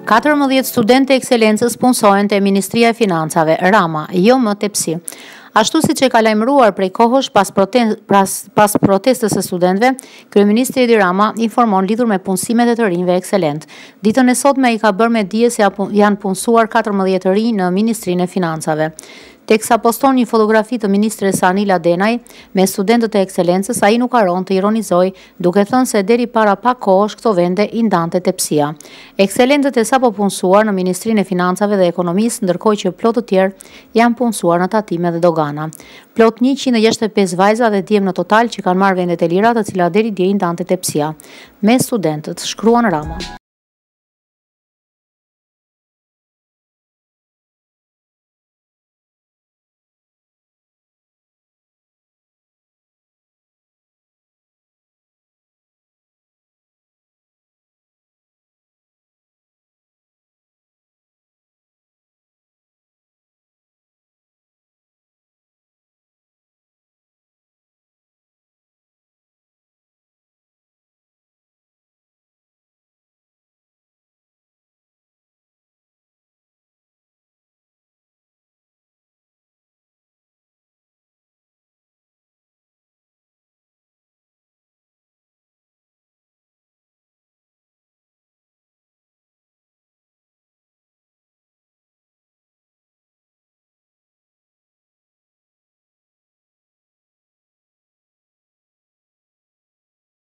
14 studentë e ekselencës punsohen te Ministria e Financave, Rama, jo më tepsi. Ashtu siç e ka lajmëruar prej kohësh pas protestës së studentëve, kryeministri Edi Rama informon lidhur me punësimet e të rinjve ekselent. Ditën e sotme ai ka bërë me dije se janë punësuar 14 të rinj në Ministrinë e Financave. Teksa poston një fotografi të ministres Anila Denaj me studentët e ekselencës, ai nuk haron të ironizoj, duke thënë se deri para pak kohësh këto vende i ndante tepsia. Ekselentët e sapo punësuar në Ministrinë e Financave dhe Ekonomisë, ndërkohë që plot të tjerë janë punësuar në tatime dhe dogana. Plot 165 vajza dhe djem në total që kanë marrë vendet e lira, të cilat deri dje i ndante tepsia. Me studentët, shkruan Rama.